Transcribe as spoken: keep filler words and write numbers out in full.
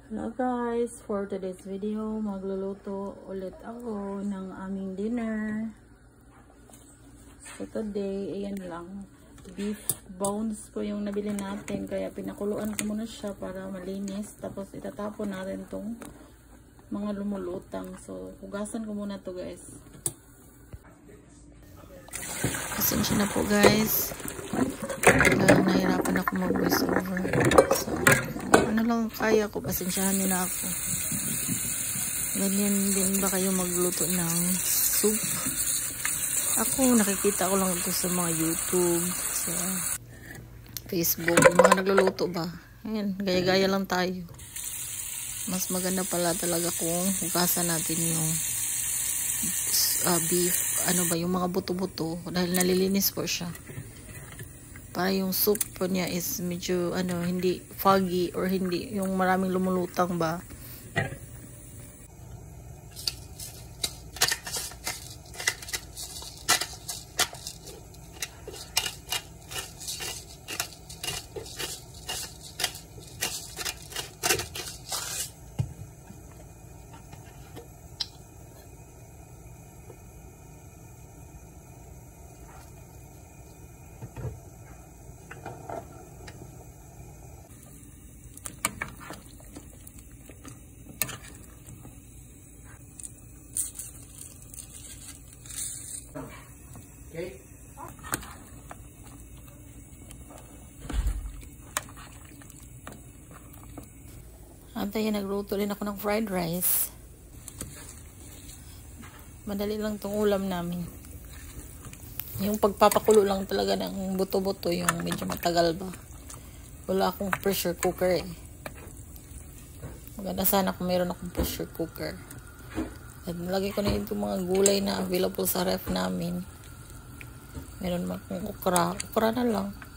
Hello guys, for today's video, magluluto ulit ako ng aming dinner. So today, ayan lang, beef bones po yung nabili natin, kaya pinakuluan ko muna siya para malinis. Tapos itatapon natin tong mga lumulutang. So hugasan ko muna to guys. Pasensya na po guys, uh, nahirapan ako mag voice over. So ano lang kaya ko, pasensyahan nyo na ako. Ganyan din ba kayo magluto ng soup? Ako, nakikita ko lang ito sa mga YouTube, sa Facebook, mga nagluluto ba. Ayan, gaya-gaya lang tayo. Mas maganda pala talaga kung hugasan natin yung uh, beef, ano ba, yung mga buto-buto, dahil nalilinis po siya. Para yung soup po niya is medyo ano, hindi foggy or hindi yung maraming lumulutang ba. Okay. Antay, nagluto din ako ng fried rice. Madali lang tong ulam namin. Yung pagpapakulo lang talaga ng buto-buto, yung medyo matagal ba. Wala akong pressure cooker eh. Maganda sana kung meron akong pressure cooker. At nalagay ko na itong mga gulay na available sa ref namin. Meron man kung okra. Okra na lang.